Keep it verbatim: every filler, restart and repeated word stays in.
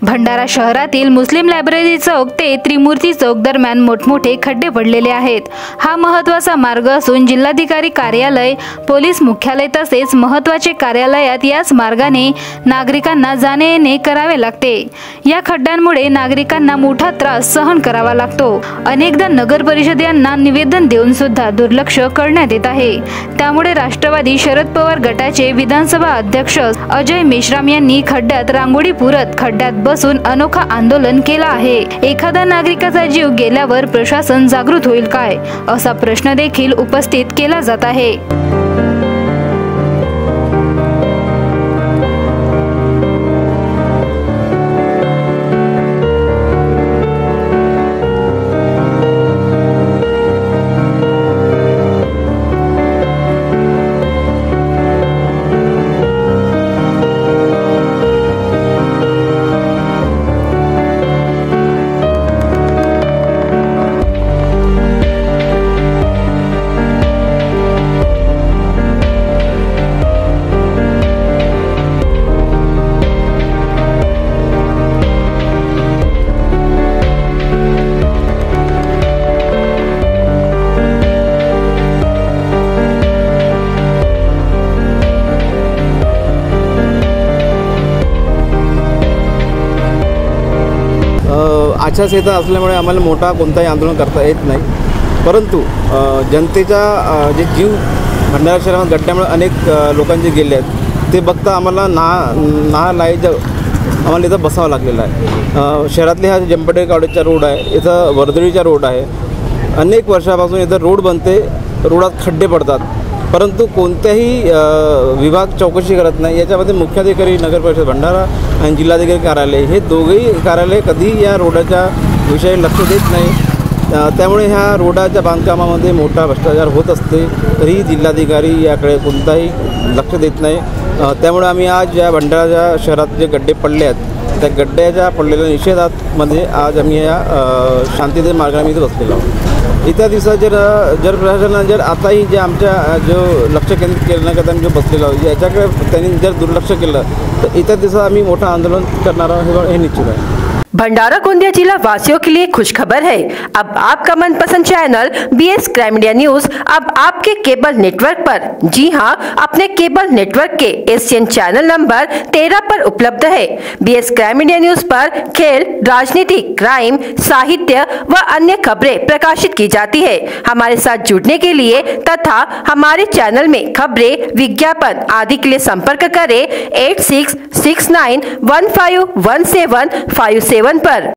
भंडारा शहरातील मुस्लिम लायब्ररी चौक ते त्रिमूर्ती चौक दरम्यान मोठमोठे खड्डे पडलेले आहेत। हा महत्त्वाचा मार्ग असून जिल्हाधिकारी कार्यालय, पोलीस मुख्यालय तसेच महत्त्वाचे कार्यालयात याच मार्गाने नागरिकांना जाणे येणे करावे लागते। या खड्ड्यांमुळे नागरिकांना मोठा त्रास सहन करावा लागतो। अनेकदा नगर परिषद यांना निवेदन देऊन सुद्धा दुर्लक्ष करण्यात येत आहे। त्यामुळे राष्ट्रवादी शरद पवार गटाचे विधानसभा अध्यक्ष अजय मेश्राम यांनी खड्ड्यात रांगोळी पुरत खड्ड्यात बसून अनोखा आंदोलन केला आहे। एखादा नागरिकाचा जीव गेल्यावर प्रशासन जागृत होईल काय, असा प्रश्न देखील उपस्थित केला जात आहे। आचारसंहिता असल्यामुळे आम्हाला मोठा कोणताही आंदोलन करता येत नाही, परंतु जनतेचा जे जीव भंडारा शहरात गड्ड्यामुळे अनेक लोकांचे गेले आहेत ते बघता आम्हाला ना ना लाईज आम्हाला इथं बसावं लागलेलं आहे। शहरातले हा जंपटे कॉलेजचा रोड आहे, इथं वर्दळीचा रोड आहे। अनेक वर्षापासून इथं रोड बनते, रोडात खड्डे पडतात, परंतु कोणत्याही विभाग चौकशी करत नाही। याच्यामध्ये मुख्याधिकारी नगर परिषद भंडारा आणि जिल्हाधिकारी कार्यालय हे दोघेही कार्यालय कधी या रोडाच्या विषयी लक्ष देत नाही। त्यामुळे ह्या रोडाच्या बांधकामामध्ये मोठा भ्रष्टाचार होत असते, तरीही जिल्हाधिकारी याकडे कोणताही लक्ष देत नाही। त्यामुळे आम्ही आज या भंडारा शहरात जे गड्डे पडले आहेत त्या गड्ड्याच्या पडलेल्या निषेधामध्ये आज आम्ही या शांतितेय मार्गाने इथे बसलेलो आहोत। येत्या दिवसात जर जर प्रशासनाने जर आताही जे आमच्या जो लक्ष केंद्रित करण्याकरता आम्ही जो बसलेलो आहोत याच्याकडे त्यांनी जर दुर्लक्ष केलं तर येत्या दिवसात आम्ही मोठं आंदोलन करणार आहोत, हे निश्चित आहे। भंडारा गोंदिया जिला वासियों के लिए खुशखबर है। अब आपका मनपसंद channel B S crime media news अब आपके केबल नेटवर्क पर, जी हां, अपने केबल नेटवर्क के एशियन चैनल नंबर तेरह पर उपलब्ध है। B S crime media news पर खेल, राजनीति, क्राइम, साहित्य व अन्य खबरें प्रकाशित की जाती है। हमारे साथ जुड़ने के लिए तथा हमारे चैनल में खबरें, विज्ञापन आदि के लिए संपर्क करें eight six six nine one five one seven five seven पर।